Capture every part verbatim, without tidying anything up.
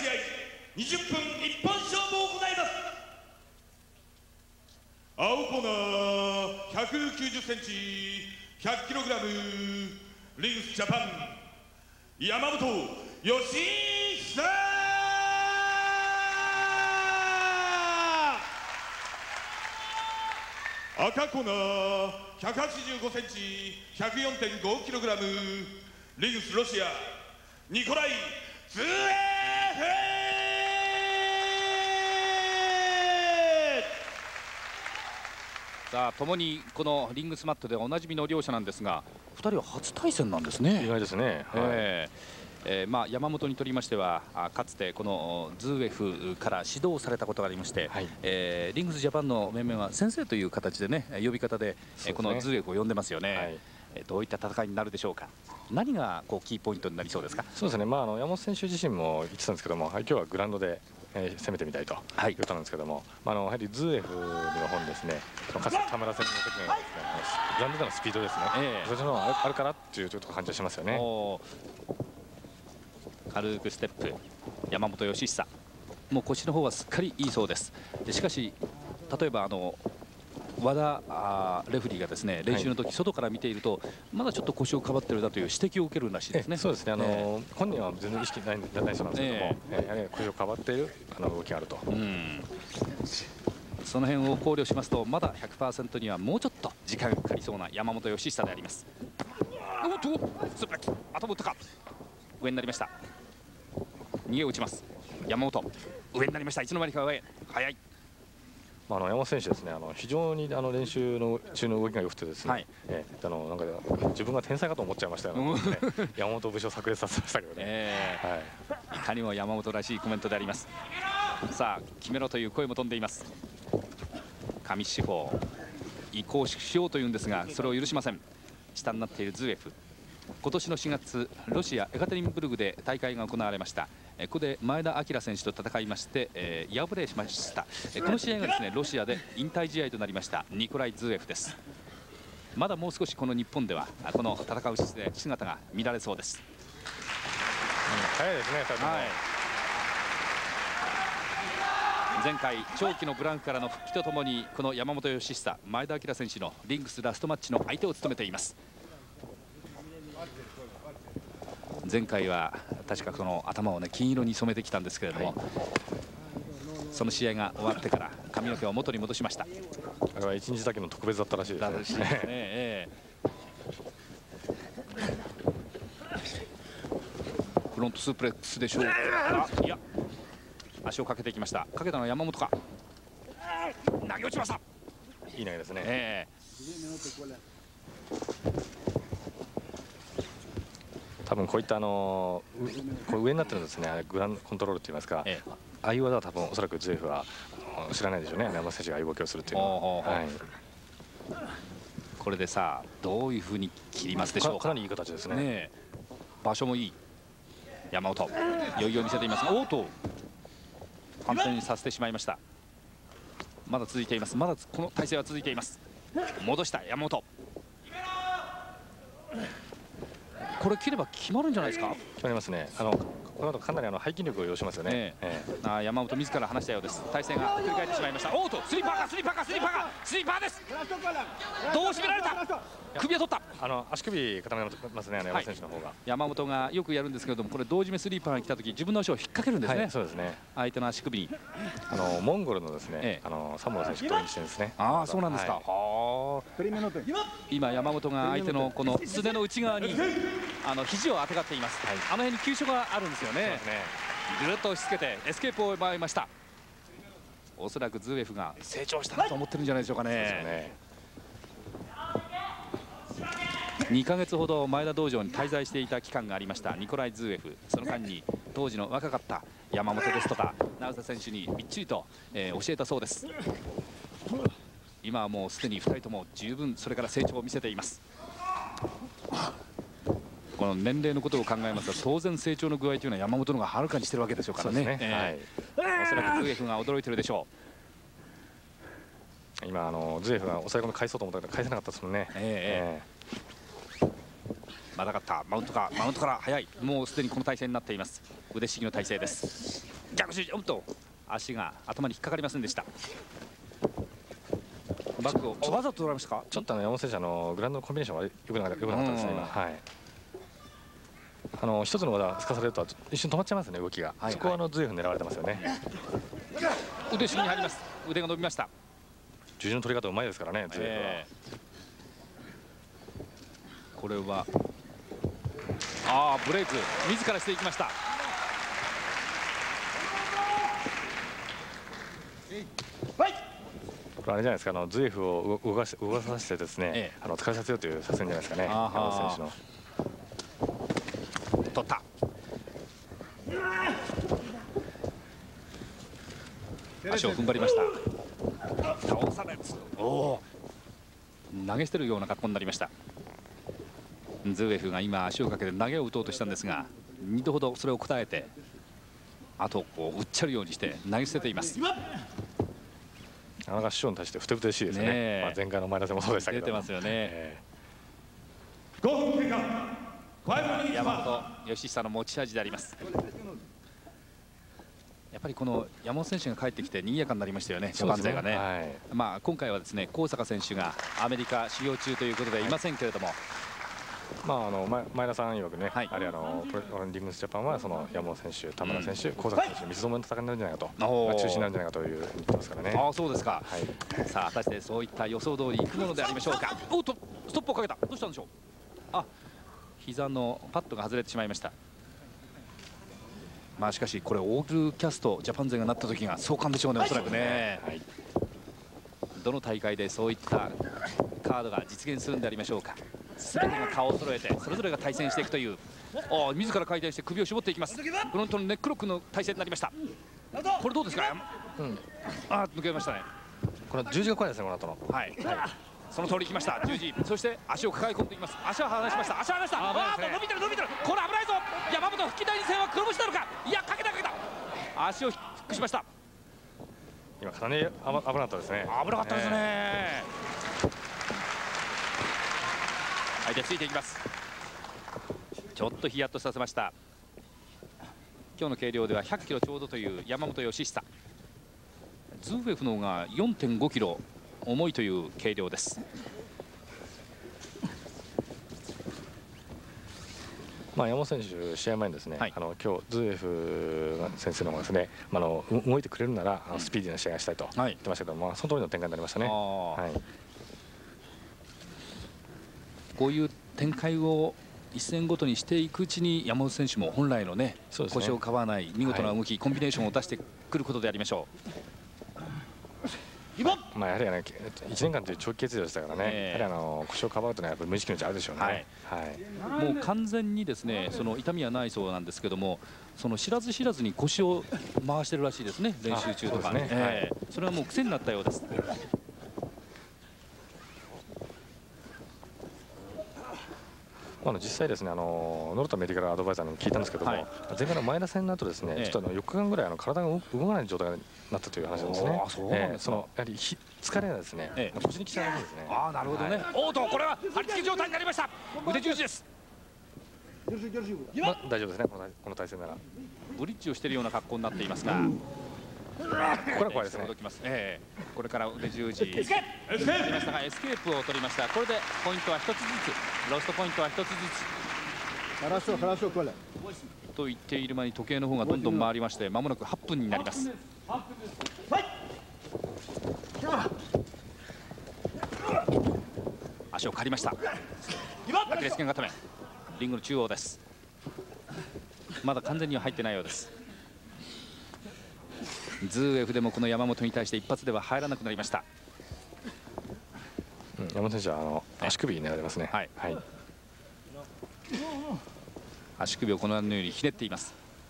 試合にじゅっぷん一本勝負を行います。青コーナーひゃくきゅうじゅっセンチひゃくキログラムリングスジャパン山本義久。赤コーナーひゃくはちじゅうごセンチひゃくよんてんごキログラムリングスロシアニコライ・ズエフ。 さあ共にこのリングスマットでおなじみの両者なんですが、ふたりは初対戦なんですね。 意外ですね。はい、 えーえーまあ、山本にとりましてはかつてこのズーエフから指導されたことがありまして、はい、えー、リングスジャパンの面々は先生という形でね呼び方で、ね、このズーエフを呼んでますよね。はい、どういった戦いになるでしょうか。何がこうキーポイントになりそうですか。 そうですね、まあ、あの山本選手自身も言ってたんですけども、はい、今日はグラウンドで、えー、攻めてみたいということなんですけども、まあ、あのやはりズーエフの方にですね、かつて田村戦の時にはですね、グラウンドでのスピードですね、えー、そっちの方があるからっていうちょっと感じがしますよね。 軽くステップ、山本義久、もう腰の方はすっかりいいそうです。でしかし例えばあの和田あレフェリーがですね練習の時、はい、外から見ているとまだちょっと腰をかばってるなという指摘を受けるらしいですね。 そうですね、あのーえー、本人は全然意識ないないそうなんですけども、えー、やはり腰をかばっているあの動きがあると。うん、 その辺を考慮しますとまだ ひゃくパーセント にはもうちょっと時間がかかりそうな山本義久であります。おっとスープラキ頭打ったか、上になりました。逃げを打ちます山本、上になりました。いつの間にか上、早い。 まあ、あの山本選手ですね、あの非常にあの練習の中の動きが良くてですね、はい、えー、あのなんか自分が天才かと思っちゃいましたよ、ね、山本節を炸裂させましたけどね、えーはい、いかにも山本らしいコメントであります。さあ決めろという声も飛んでいます。上四方移行しようというんですがそれを許しません。下になっているズーエフ、今年のしがつロシアエカテリンブルグで大会が行われました。ここで前田明選手と戦いまして、えー、敗れしました。この試合がですねロシアで引退試合となりましたニコライ・ズーエフです。まだもう少しこの日本ではこの戦う姿が見られそうです。 うん、早いですね、はい、 前回長期のブランクからの復帰とともにこの山本義久、前田明選手のリングスラストマッチの相手を務めています。前回は確かこの頭をね金色に染めてきたんですけれども、はい、その試合が終わってから髪の毛を元に戻しました。 あれは一日だけの特別だったらしいですね。えー、フロントスープレックスでしょうか。いや足をかけていきました。かけたのは山本か。投げ落ちました。 いい投げですね。 えー多分こういったあのこう上になってるんですね、グランコントロールといいますか、ええ、ああいう技は多分おそらくズーエフは知らないでしょうね、山本選手がああいう動きをするっていうのは。はい、 これでさあどういうふうに切りますでしょうか。 かなりいい形ですね。ね、 場所もいい山本、余裕を見せていますが、おっと反転にさせてしまいました。まだ続いています。まだこの体勢は続いています。戻した山本、これ切れば決まるんじゃないですか。 決まりますね。あのこの後かなりあの背筋力を要しますよね。えええ、あ山本自ら話したようです。体勢が繰り返ってしまいました。おっとスリーパーかスリーパーかスリーパーかスリーパーです。どう締められた。首を取った。 あの足首固めますね、山本選手の方が、はい、 山本がよくやるんですけれども、これ同時めスリーパーが来た時自分の足を引っ掛けるんですね。はい、 そうですね。 相手の足首にあのモンゴルのですね、ええ、あのサモア選手と一緒ですね。 ああそうなんですか。はあ。今山本が相手のこのすねの内側にあの肘をあてがっています。はい、あの辺に急所があるんですよね。ぐるっと押し付けてエスケープを奪いました。おそらくズーエフが成長したなと思ってるんじゃないでしょうかね。にかげつほど前田道場に滞在していた期間がありましたニコライ・ズーエフ。その間に当時の若かった山本ですとか成瀬選手にみっちりと、えー、教えたそうです。今はもうすでにふたりとも十分それから成長を見せています。この年齢のことを考えますと当然成長の具合というのは山本の方がはるかにしてるわけでしょうからね。おそらくズーエフが驚いてるでしょう。今あのズーエフが抑え込み返そうと思ったけど返せなかったですもんね。えーえーまだかったマウントかマウントから早い。もうすでにこの体勢になっています。腕ひしぎの体勢です。逆手おっと足が頭に引っかかりませんでした。バックをわざと取られましたか。 ちょっとあの山本選手あのグラウンドのコンビネーションは良くなかったですね今。はい。あの一つの技すかされると一瞬止まっちゃいますね動きが。はいはい、そこはあのズエフ狙われてますよね。 腕ひしぎに入ります。腕が伸びました。 十字の取り方うまいですからねズエフは。えー、これはああブレイク自らしていきました。 これあれじゃないですか、あのズエフを動かし動かさせてですね、ええ、あの疲れさせようという作戦じゃないですかね、山本選手の。 取った。足を踏ん張りました。倒されつ。おお。投げ捨てるような格好になりました。ズエフが今足をかけて投げを打とうとしたんですが、にどほどそれを答えて、あとこう打っちゃうようにして投げ捨てています。 なかなか師匠に対してふてぶてしいですね。ねまあ前回の前田戦もそうでしたけど。 出てますよね。えー、ごふん経過。 山本義久の持ち味であります。やっぱりこの山本選手が帰ってきて賑やかになりましたよね、ジャパン勢がね。はい、まあ今回はですね、高坂選手がアメリカ修行中ということでいませんけれども。はい、 まああの前田さん曰くね、はい、あるいはあのプロリングスジャパンはその山本選手、田村選手、高坂選手、三つどもえの戦いになるんじゃないかと、中心になるんじゃないかという言ってますからね。 ああそうですか。はい、さあ果たしてそういった予想通りいくものでありましょうか。おっとストップをかけた。どうしたんでしょう。あ、膝のパッドが外れてしまいました。まあしかしこれオールキャストジャパン勢がなった時が壮観でしょうね、おそらくね。はい、どの大会でそういったカードが実現するんでありましょうか。全てが顔を揃えてそれぞれが対戦していくという、お自ら回転して首を絞っていきます。フロントのネックロックの体勢になりました。これどうですか。うん、あ抜けましたね。 これ十字が怖いですね、この後の。 はい、はい、その通りいきました。十字、そして足を抱え込んでいきます。足を離しました。足を離した。ああ、伸びてる伸びてる。これ危ないぞ。山本復帰第二戦は黒星なのか。いやかけたかけた。足をフックしました。 今かなり危なかったですね。 危なかったですね。相手ついていきます。ちょっとヒヤッとさせました。今日の計量ではひゃっキロちょうどという山本義久。ズーフェフの方が よんてんごキロ重いという計量です。 まあ山本選手試合前にですね、はい、あの今日ズーエフ先生の方がですね、あの動いてくれるならあのスピーディーな試合がしたいと言ってましたけど、はい、まあその通りの展開になりましたね。はい、 こういう展開を一戦ごとにしていくうちに山本選手も本来のね、腰をかわない見事な動き、はい、コンビネーションを出してくることでありましょう。 まあやはりあのいちねんかんという長期欠場でしたからね、えー、やはりあの腰をかばうというのはやっぱり無意識のうちあるでしょうね。はい、 はい、もう完全にですねその痛みはないそうなんですけども、その知らず知らずに腰を回してるらしいですね、練習中とかね。えー、それはもう癖になったようです。 あの実際ですね、あのノルタメディカルアドバイザーにも聞いたんですけども、はい、前回の前田戦の後ですね、ええ、ちょっとあのよっかかんぐらいあの体が動かない状態になったという話なんですね。ええ、そのやはり疲れがですね、ええ、腰にきちゃうんですね。 ああなるほどね。はい、おーとこれは張り付き状態になりました。腕十字です。 まあ、大丈夫ですね、このこの体勢なら。 ブリッジをしているような格好になっていますが。 これは怖いですね。 ええ、これから腕十字取りましたがエスケープを取りました。これでポイントはひとつずつ、ロストポイントはひとつずつと言っている間に時計の方がどんどん回りまして、まもなくはっぷんになります。足を刈りました。アキレス腱固め、リングの中央です。まだ完全には入ってないようです。ズーエフでもこの山本に対して一発では入らなくなりました。 うん、山本選手はあの足首に狙われますね。はい、はい、 足首をこのようにひねっています。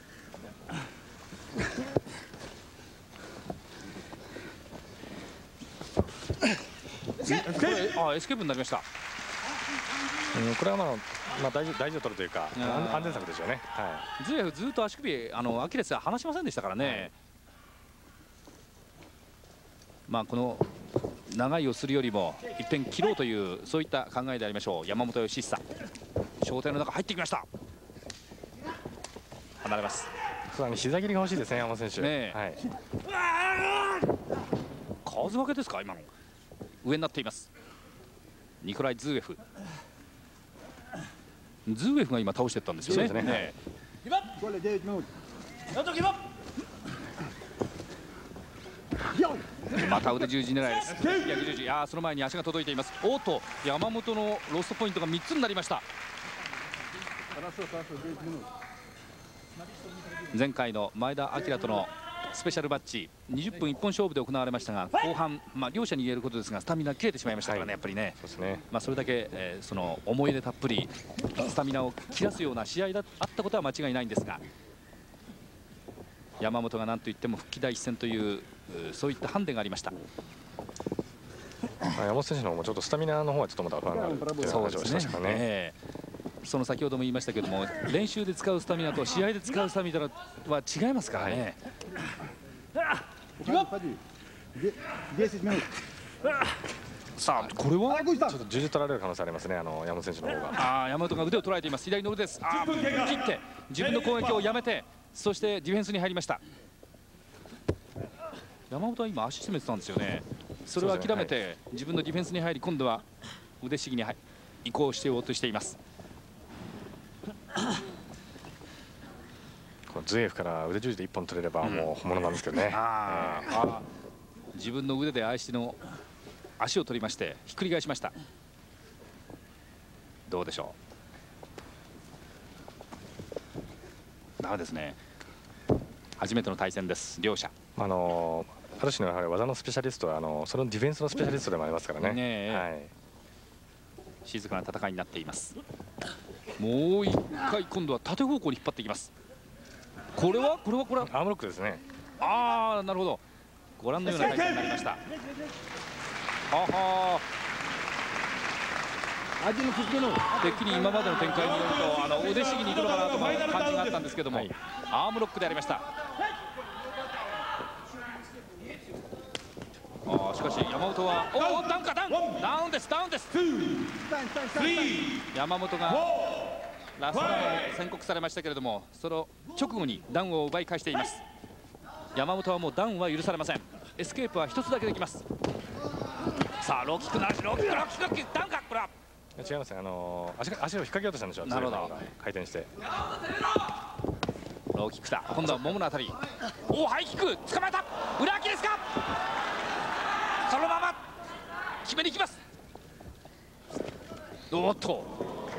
あ、エスケープになりました。 うん、これはまあ、まあ、大事大事を取るというか安全策ですよね。はい、 ズーエフずっと足首あのアキレスは離しませんでしたからね。はい、まあこの長いをするよりも一遍切ろうというそういった考えでありましょう。山本義久小手の中入ってきました。離れます。 そうだね、膝切りが欲しいですね、山本選手。ね、はい、 数分けですか今の。上になっています。ニコライ・ズーエフ。ズーエフが今倒していったんですよね。そうですね。また腕十字狙いです。逆十字。いやー、その前に足が届いています。おっと、山本のロストポイントがみっつになりました。前回の前田明とのスペシャルマッチにじゅっぷん一本勝負で行われましたが、後半、まあ、両者に言えることですがスタミナ切れてしまいましたからね、はい、やっぱりね。そうですね。まあそれだけ、えー、その思い入れたっぷりスタミナを切らすような試合だあったことは間違いないんですが、山本が何といっても復帰第一戦というそういったハンデがありました。 山本選手の方もちょっとスタミナの方はちょっとまだ不安があるという話をしましたからね。 その先ほども言いましたけども、練習で使うスタミナと試合で使うスタミナは違いますからね。さあこれはちょっと十字取られる可能性ありますね、あの山本選手の方が。 ああ、山本が腕を捉えています。左の腕です。ああ、切って自分の攻撃をやめて、そしてディフェンスに入りました。山本は今足攻めてたんですよね。それを諦めて自分のディフェンスに入り、今度は腕試技に移行してようとしています。 このズエフから腕十字でいっぽん取れればもう本物なんですけどね。 あーあー、自分の腕で相手の足を取りましてひっくり返しました。どうでしょう。ダメですね。初めての対戦です、両者。 あのある種のやはり技のスペシャリストはあのそのディフェンスのスペシャリストでもありますからね。ね、はい、 静かな戦いになっています。もう一回今度は縦方向に引っ張っていきます。これはこれはこれはアームロックですね。 ああ、なるほど。ご覧のような対戦になりました。ははてっきり今までの展開によるとあの腕試技に行くのかなという感じがあったんですけども、はい、アームロックでありました。あしかし山本はおおダウンかダウンダウンですダウンです。山本がラストダウンを宣告されましたけれども、その直後にダウンを奪い返しています。山本はもうダウンは許されません。エスケープは一つだけできます。さあローキックなし、ローキックローキックローキックダウンか、これは違いますね。あのー、足が足を引っ掛けようとしたんでしょう。 なるほど。 回転してローキックだ。今度はもものあたり、おおハイキック捕まえた。裏アキレスか、そのまま決めに行きます。おっと、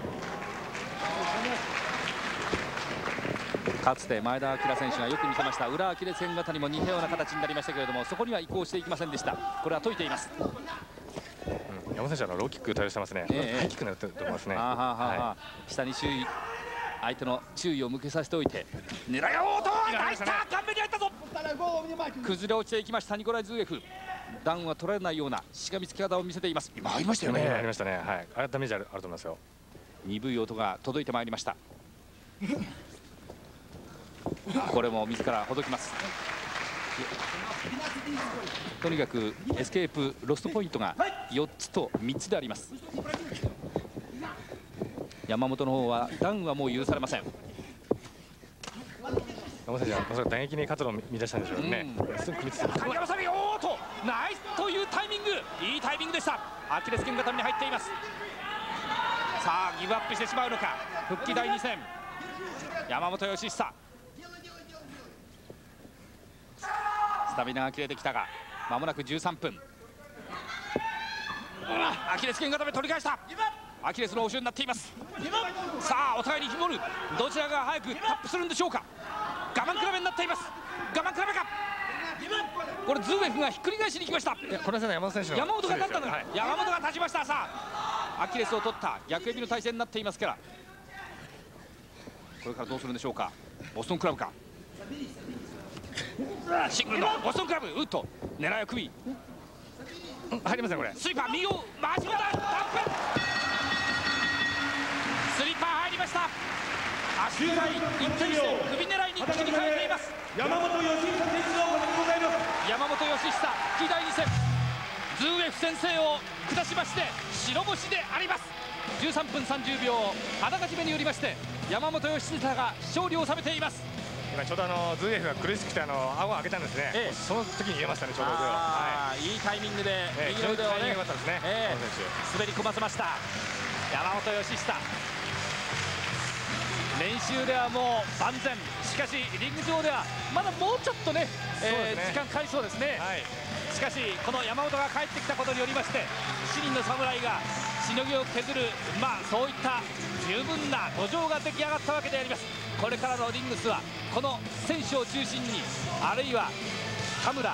かつて前田明選手がよく見せました裏アキレス腱型にも似たような形になりましたけれども、そこには移行していきませんでした。これは解いています。 うん、山本選手はローキック対応してますね。えー、ハイキックになってると思いますね。はい、下に注意、相手の注意を向けさせておいて狙いをと入った、顔面に入ったぞ。崩れ落ちていきましたニコライ・ズーエフ。ダウンは取られないようなしがみつき方を見せています。今入りましたよね。ありましたね。はい、あれダメージあるあると思いますよ。 鈍い音が届いてまいりました。これも自らほどきます。とにかくエスケープロストポイントがよっつとみっつであります。山本の方はダウンはもう許されません。 山本選手はまさか打撃に活路を見出したんでしょうね。すぐ組みつけて。 影山さび、おーとナイスというタイミング、いいタイミングでした。アキレス腱固めに入っています。さあギブアップしてしまうのか。復帰だいに戦、山本義久。スタミナが切れてきたがまもなくじゅうさんぷん。アキレス腱固め取り返した。アキレスの応酬になっています。さあお互いに絞る、どちらが早くタップするんでしょうか。我慢比べになっています。我慢比べか。これズーエフがひっくり返しに行きました。いやこれは山本選手の山本が立ったの、はい、山本が立ちました。さあアキレスを取った逆エビの体勢になっていますから、これからどうするんでしょうか。ボストンクラブか、シングルのボストンクラブ、ウッド狙いを首入りません。これスリーパー右を回し込んだ、タップスリーパー入りました。足狙い一点して首狙いに切り替えています。 山本義久選手のおめでとうございます。 山本義久復帰だいに戦、ズーエフ先生を下しまして白星であります。 じゅうさんぷんさんじゅうびょう裸締めによりまして山本義久が勝利を収めています。 今ちょうどあのズーエフが苦しくてあの顎を上げたんですね、ええ、その時に入れましたね、ちょうど腕を、はい、 いいタイミングで右の腕をね、えー、滑り込ませました山本義久。練習ではもう万全、しかしリング上ではまだもうちょっとね、えー、時間かかりそうですね、はい、しかしこの山本が帰ってきたことによりまして七人の侍がしのぎを削る、まあそういった十分な土壌が出来上がったわけであります。これからのリングスはこの選手を中心に、あるいは田村、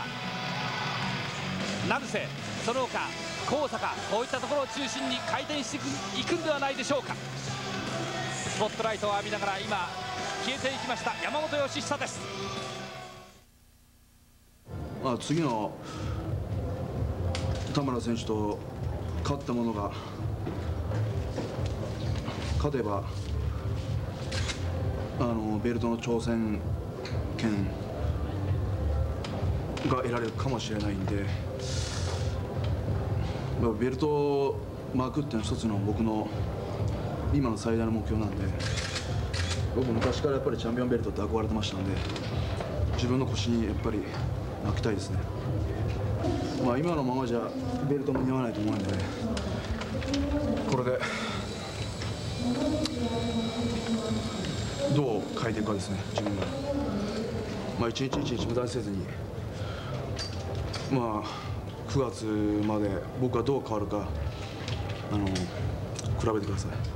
成瀬、その他高坂、こういったところを中心に回転していくんではないでしょうか。スポットライトを浴びながら今消えていきました山本義久です。 まあ次の田村選手と勝った者が勝てばあのベルトの挑戦権が得られるかもしれないんで、まあ、ベルトを巻くっていうのは一つの僕の今の最大の目標なんで、僕昔からやっぱりチャンピオンベルトって憧れてましたんで、自分の腰にやっぱり巻きたいですね。まあ今のままじゃベルトも似合わないと思うんで、これでどう変えていくかですね、自分が。まあ一日一日無駄にせずに、まあくがつまで僕はどう変わるか、あの比べてください。